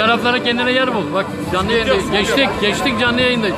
taraflara kendine yer bul. Bak canlı yayındayız. Geçtik canlı yayındayız.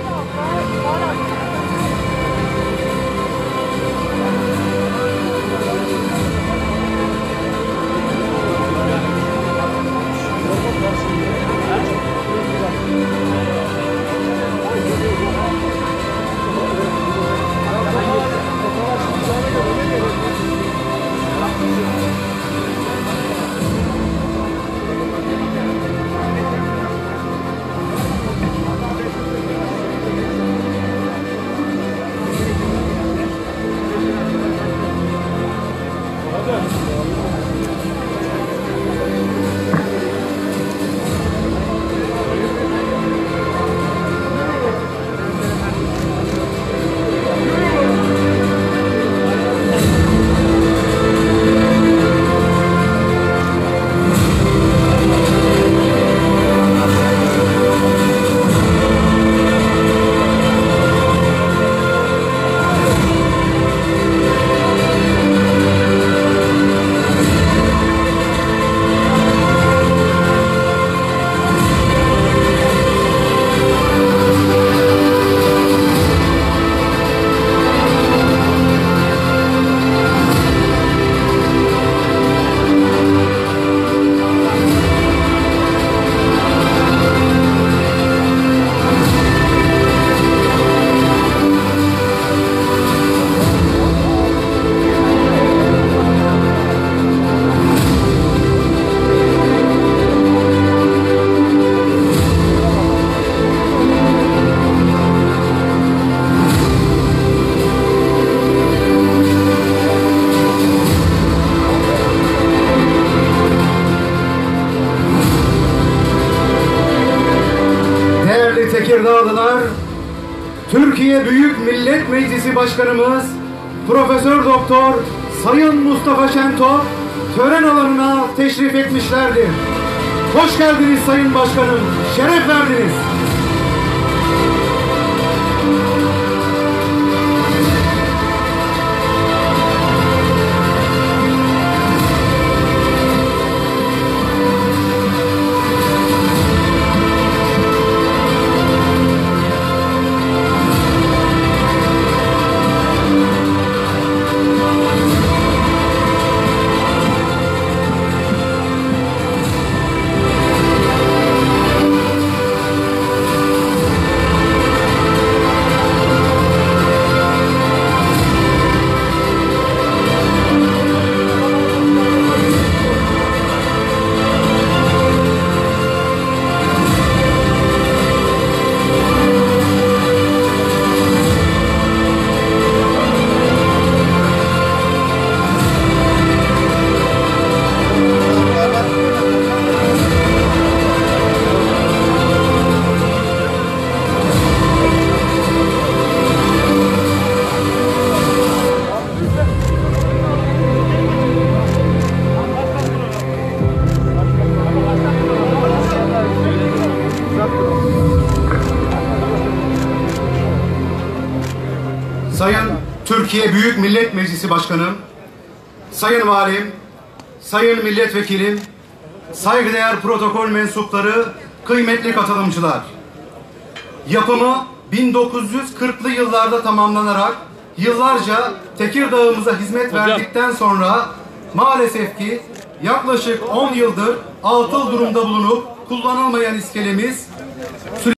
Tekirdağlılar, Türkiye Büyük Millet Meclisi Başkanımız Profesör Doktor Sayın Mustafa Şentop tören alanına teşrif etmişlerdir. Hoş geldiniz Sayın Başkanım, şeref verdiniz. Sayın Türkiye Büyük Millet Meclisi Başkanım, Sayın Valim, Sayın Milletvekilim, saygıdeğer protokol mensupları, kıymetli katılımcılar. Yapımı 1940'lı yıllarda tamamlanarak yıllarca Tekirdağ'ımıza hizmet verdikten sonra maalesef ki yaklaşık 10 yıldır atıl durumda bulunup kullanılmayan iskelemiz